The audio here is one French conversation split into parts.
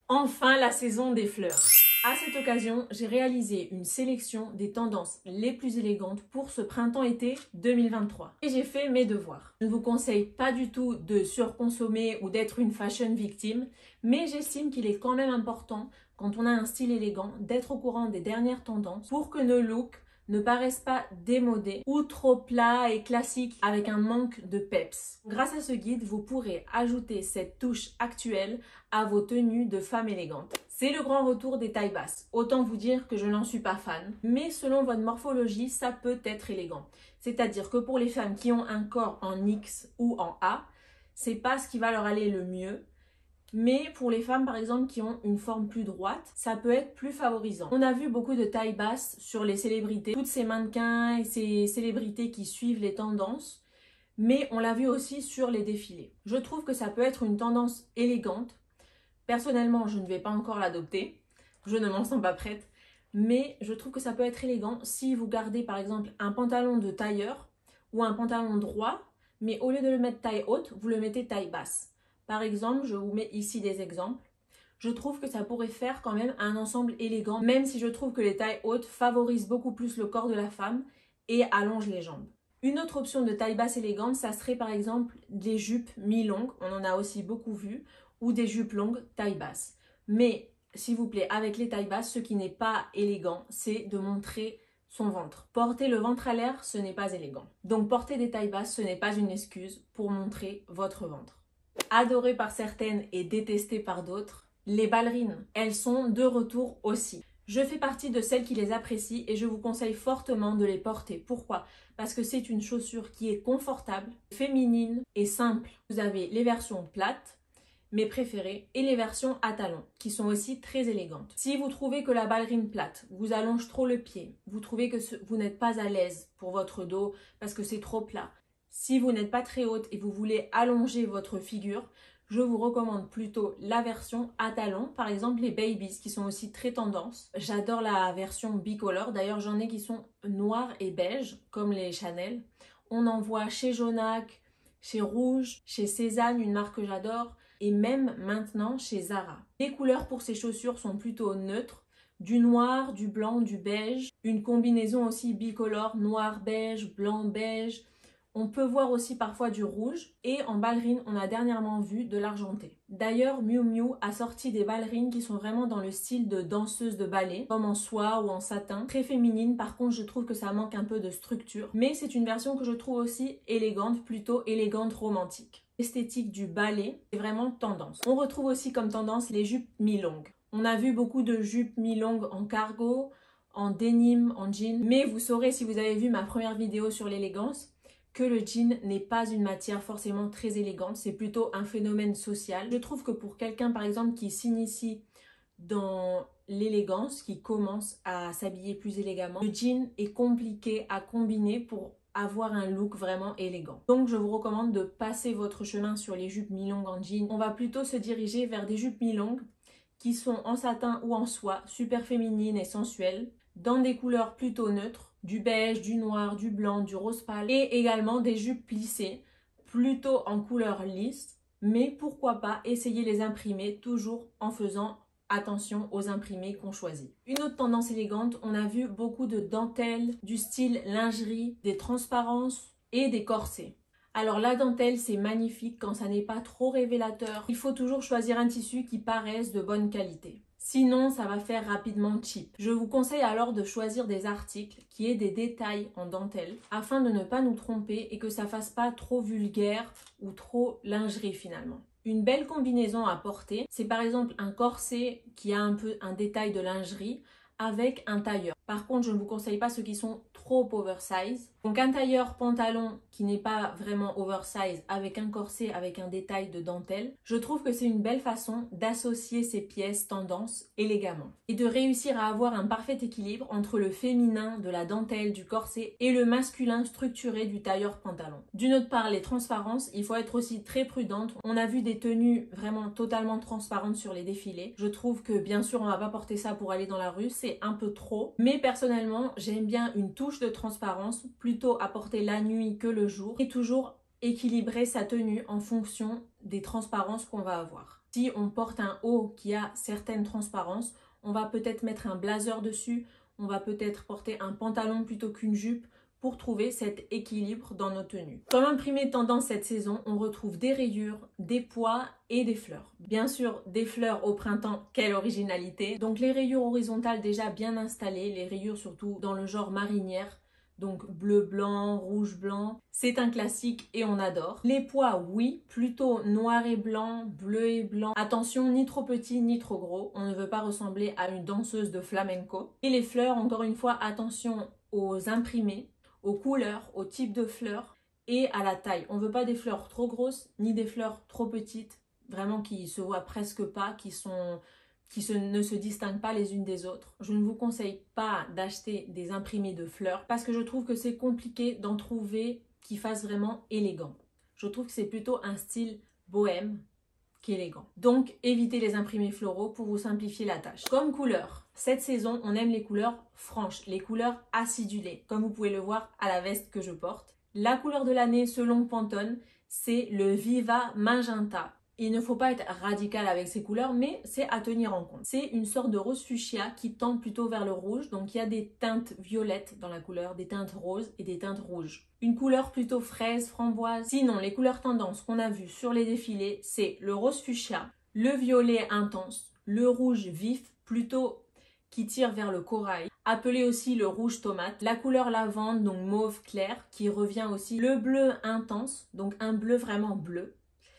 Enfin la saison des fleurs. À cette occasion, j'ai réalisé une sélection des tendances les plus élégantes pour ce printemps-été 2023. Et j'ai fait mes devoirs. Je ne vous conseille pas du tout de surconsommer ou d'être une fashion victime, mais j'estime qu'il est quand même important, quand on a un style élégant, d'être au courant des dernières tendances pour que nos looks ne paraissent pas démodés ou trop plats et classiques avec un manque de peps. Grâce à ce guide, vous pourrez ajouter cette touche actuelle à vos tenues de femme élégante. C'est le grand retour des tailles basses. Autant vous dire que je n'en suis pas fan, mais selon votre morphologie, ça peut être élégant. C'est-à-dire que pour les femmes qui ont un corps en X ou en A, c'est pas ce qui va leur aller le mieux. Mais pour les femmes par exemple qui ont une forme plus droite, ça peut être plus favorisant. On a vu beaucoup de tailles basses sur les célébrités, toutes ces mannequins et ces célébrités qui suivent les tendances, mais on l'a vu aussi sur les défilés. Je trouve que ça peut être une tendance élégante. Personnellement, je ne vais pas encore l'adopter, je ne m'en sens pas prête, mais je trouve que ça peut être élégant si vous gardez par exemple un pantalon de tailleur ou un pantalon droit, mais au lieu de le mettre taille haute, vous le mettez taille basse. Par exemple, je vous mets ici des exemples. Je trouve que ça pourrait faire quand même un ensemble élégant, même si je trouve que les tailles hautes favorisent beaucoup plus le corps de la femme et allongent les jambes. Une autre option de taille basse élégante, ça serait par exemple des jupes mi-longues, on en a aussi beaucoup vu, ou des jupes longues taille basse. Mais s'il vous plaît, avec les tailles basses, ce qui n'est pas élégant, c'est de montrer son ventre. Porter le ventre à l'air, ce n'est pas élégant. Donc porter des tailles basses, ce n'est pas une excuse pour montrer votre ventre. Adorées par certaines et détestées par d'autres, les ballerines, elles sont de retour aussi. Je fais partie de celles qui les apprécient et je vous conseille fortement de les porter. Pourquoi? Parce que c'est une chaussure qui est confortable, féminine et simple. Vous avez les versions plates, mes préférées, et les versions à talons, qui sont aussi très élégantes. Si vous trouvez que la ballerine plate vous allonge trop le pied, vous trouvez que vous n'êtes pas à l'aise pour votre dos parce que c'est trop plat, si vous n'êtes pas très haute et vous voulez allonger votre figure, je vous recommande plutôt la version à talons, par exemple les babies qui sont aussi très tendance. J'adore la version bicolore, d'ailleurs j'en ai qui sont noirs et beige comme les Chanel. On en voit chez Jonac, chez Rouge, chez Cézanne, une marque que j'adore, et même maintenant chez Zara. Les couleurs pour ces chaussures sont plutôt neutres, du noir, du blanc, du beige, une combinaison aussi bicolore, noir, beige, blanc, beige. On peut voir aussi parfois du rouge et en ballerine, on a dernièrement vu de l'argenté. D'ailleurs, Miu Miu a sorti des ballerines qui sont vraiment dans le style de danseuse de ballet, comme en soie ou en satin. Très féminine, par contre, je trouve que ça manque un peu de structure. Mais c'est une version que je trouve aussi élégante, plutôt élégante romantique. L'esthétique du ballet est vraiment tendance. On retrouve aussi comme tendance les jupes mi-longues. On a vu beaucoup de jupes mi-longues en cargo, en denim, en jean. Mais vous saurez si vous avez vu ma première vidéo sur l'élégance, que le jean n'est pas une matière forcément très élégante, c'est plutôt un phénomène social. Je trouve que pour quelqu'un par exemple qui s'initie dans l'élégance, qui commence à s'habiller plus élégamment, le jean est compliqué à combiner pour avoir un look vraiment élégant. Donc je vous recommande de passer votre chemin sur les jupes mi-longues en jean. On va plutôt se diriger vers des jupes mi-longues qui sont en satin ou en soie, super féminines et sensuelles, dans des couleurs plutôt neutres, du beige, du noir, du blanc, du rose pâle, et également des jupes plissées, plutôt en couleur lisse, mais pourquoi pas essayer les imprimer, toujours en faisant attention aux imprimés qu'on choisit. Une autre tendance élégante, on a vu beaucoup de dentelles, du style lingerie, des transparences et des corsets. Alors la dentelle, c'est magnifique quand ça n'est pas trop révélateur. Il faut toujours choisir un tissu qui paraisse de bonne qualité. Sinon, ça va faire rapidement cheap. Je vous conseille alors de choisir des articles qui aient des détails en dentelle afin de ne pas nous tromper et que ça fasse pas trop vulgaire ou trop lingerie finalement. Une belle combinaison à porter, c'est par exemple un corset qui a un peu un détail de lingerie avec un tailleur. Par contre, je ne vous conseille pas ceux qui sont trop oversize. Donc un tailleur pantalon qui n'est pas vraiment oversize avec un corset avec un détail de dentelle. Je trouve que c'est une belle façon d'associer ces pièces tendance élégamment et de réussir à avoir un parfait équilibre entre le féminin de la dentelle, du corset et le masculin structuré du tailleur pantalon. D'une autre part, les transparences, il faut être aussi très prudente. On a vu des tenues vraiment totalement transparentes sur les défilés. Je trouve que bien sûr, on va pas porter ça pour aller dans la rue, c'est un peu trop. Mais personnellement, j'aime bien une touche de transparence, plutôt à porter la nuit que le jour, et toujours équilibrer sa tenue en fonction des transparences qu'on va avoir. Si on porte un haut qui a certaines transparences, on va peut-être mettre un blazer dessus, on va peut-être porter un pantalon plutôt qu'une jupe pour trouver cet équilibre dans nos tenues. Comme imprimé tendance cette saison, on retrouve des rayures, des pois et des fleurs. Bien sûr, des fleurs au printemps, quelle originalité! Donc les rayures horizontales déjà bien installées, les rayures surtout dans le genre marinière, donc bleu-blanc, rouge-blanc, c'est un classique et on adore. Les pois, oui, plutôt noir et blanc, bleu et blanc. Attention, ni trop petit ni trop gros, on ne veut pas ressembler à une danseuse de flamenco. Et les fleurs, encore une fois, attention aux imprimés, aux couleurs, au type de fleurs et à la taille. On ne veut pas des fleurs trop grosses ni des fleurs trop petites, vraiment qui se voient presque pas, ne se distinguent pas les unes des autres. Je ne vous conseille pas d'acheter des imprimés de fleurs parce que je trouve que c'est compliqué d'en trouver qui fassent vraiment élégant. Je trouve que c'est plutôt un style bohème qu'élégant. Donc évitez les imprimés floraux pour vous simplifier la tâche. Comme couleur, cette saison on aime les couleurs franches, les couleurs acidulées, comme vous pouvez le voir à la veste que je porte. La couleur de l'année selon Pantone, c'est le Viva Magenta. Il ne faut pas être radical avec ces couleurs, mais c'est à tenir en compte. C'est une sorte de rose fuchsia qui tend plutôt vers le rouge. Donc il y a des teintes violettes dans la couleur, des teintes roses et des teintes rouges. Une couleur plutôt fraise, framboise. Sinon, les couleurs tendances qu'on a vues sur les défilés, c'est le rose fuchsia, le violet intense, le rouge vif, plutôt qui tire vers le corail, appelé aussi le rouge tomate, la couleur lavande, donc mauve clair, qui revient aussi, le bleu intense, donc un bleu vraiment bleu,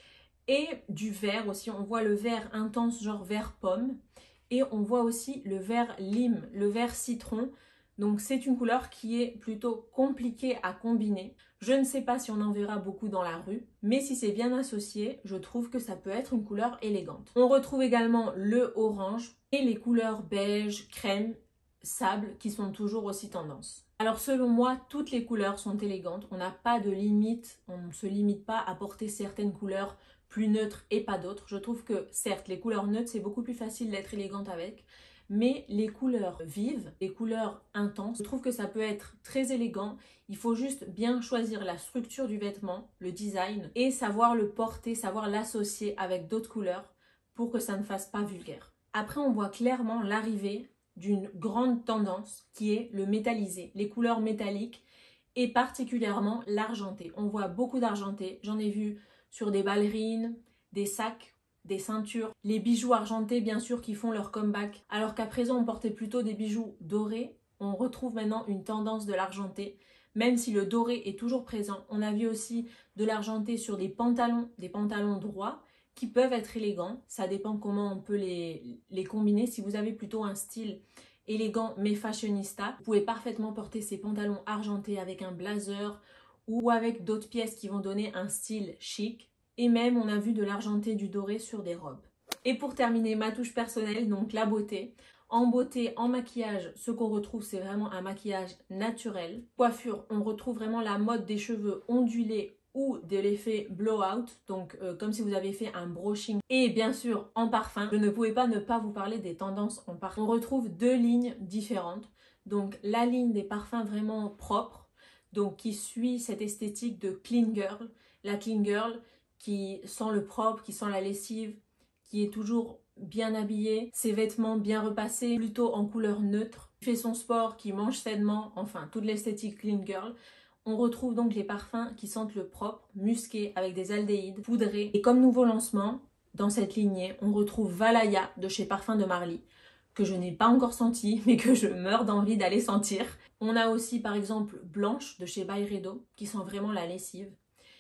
et du vert aussi, on voit le vert intense genre vert pomme, et on voit aussi le vert lime, le vert citron. Donc c'est une couleur qui est plutôt compliquée à combiner. Je ne sais pas si on en verra beaucoup dans la rue, mais si c'est bien associé, je trouve que ça peut être une couleur élégante. On retrouve également le orange et les couleurs beige, crème, sable qui sont toujours aussi tendance. Alors selon moi, toutes les couleurs sont élégantes. On n'a pas de limite, on ne se limite pas à porter certaines couleurs plus neutres et pas d'autres. Je trouve que certes, les couleurs neutres, c'est beaucoup plus facile d'être élégante avec, mais les couleurs vives, les couleurs intenses, je trouve que ça peut être très élégant. Il faut juste bien choisir la structure du vêtement, le design, et savoir le porter, savoir l'associer avec d'autres couleurs pour que ça ne fasse pas vulgaire. Après, on voit clairement l'arrivée d'une grande tendance qui est le métallisé, les couleurs métalliques et particulièrement l'argenté. On voit beaucoup d'argenté, j'en ai vu sur des ballerines, des sacs, des ceintures, les bijoux argentés bien sûr qui font leur comeback. Alors qu'à présent on portait plutôt des bijoux dorés, on retrouve maintenant une tendance de l'argenté. Même si le doré est toujours présent, on a vu aussi de l'argenté sur des pantalons droits qui peuvent être élégants. Ça dépend comment on peut les combiner. Si vous avez plutôt un style élégant mais fashionista, vous pouvez parfaitement porter ces pantalons argentés avec un blazer ou avec d'autres pièces qui vont donner un style chic. Et même, on a vu de l'argenté, du doré sur des robes. Et pour terminer, ma touche personnelle, donc la beauté. En beauté, en maquillage, ce qu'on retrouve, c'est vraiment un maquillage naturel. Coiffure, on retrouve vraiment la mode des cheveux ondulés ou de l'effet blowout, donc comme si vous avez fait un brushing. Et bien sûr, en parfum, je ne pouvais pas ne pas vous parler des tendances en parfum. On retrouve deux lignes différentes. Donc la ligne des parfums vraiment propres, donc qui suit cette esthétique de clean girl. La clean girl qui sent le propre, qui sent la lessive, qui est toujours bien habillée, ses vêtements bien repassés, plutôt en couleur neutre, qui fait son sport, qui mange sainement, enfin toute l'esthétique clean girl. On retrouve donc les parfums qui sentent le propre, musqués, avec des aldéhydes, poudrés. Et comme nouveau lancement, dans cette lignée, on retrouve Valaya de chez Parfums de Marly, que je n'ai pas encore senti, mais que je meurs d'envie d'aller sentir. On a aussi par exemple Blanche de chez Byredo, qui sent vraiment la lessive.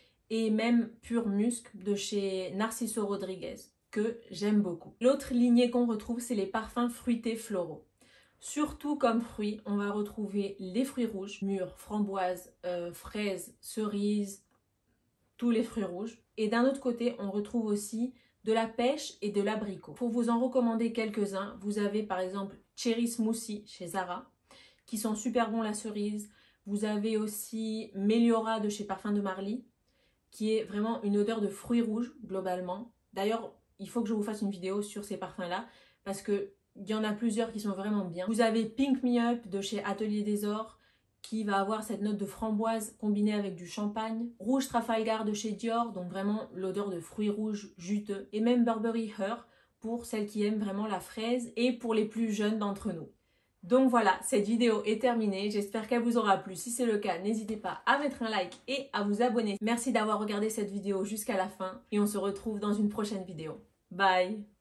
Et même Pur Musc de chez Narciso Rodriguez, que j'aime beaucoup. L'autre lignée qu'on retrouve, c'est les parfums fruités floraux. Surtout comme fruits, on va retrouver les fruits rouges, mûres, framboises, fraises, cerises, tous les fruits rouges. Et d'un autre côté, on retrouve aussi de la pêche et de l'abricot. Pour vous en recommander quelques-uns, vous avez par exemple Cherry Smoothie chez Zara, qui sont super bons la cerise. Vous avez aussi Meliora de chez Parfums de Marly, qui est vraiment une odeur de fruits rouges globalement. D'ailleurs, il faut que je vous fasse une vidéo sur ces parfums-là parce qu'il y en a plusieurs qui sont vraiment bien. Vous avez Pink Me Up de chez Atelier des Ors qui va avoir cette note de framboise combinée avec du champagne. Rouge Trafalgar de chez Dior, donc vraiment l'odeur de fruits rouges juteux. Et même Burberry Her pour celles qui aiment vraiment la fraise et pour les plus jeunes d'entre nous. Donc voilà, cette vidéo est terminée. J'espère qu'elle vous aura plu. Si c'est le cas, n'hésitez pas à mettre un like et à vous abonner. Merci d'avoir regardé cette vidéo jusqu'à la fin et on se retrouve dans une prochaine vidéo. Bye!